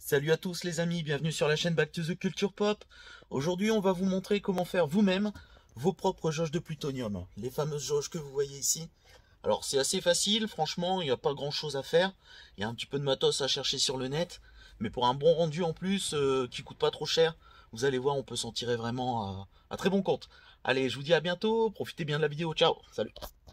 Salut à tous les amis, bienvenue sur la chaîne Back to the Culture Pop. Aujourd'hui on va vous montrer comment faire vous-même vos propres jauges de plutonium. Les fameuses jauges que vous voyez ici. Alors c'est assez facile, franchement, il n'y a pas grand chose à faire. Il y a un petit peu de matos à chercher sur le net. Mais pour un bon rendu en plus, qui coûte pas trop cher, vous allez voir, on peut s'en tirer vraiment à très bon compte. Allez, je vous dis à bientôt, profitez bien de la vidéo, ciao, salut.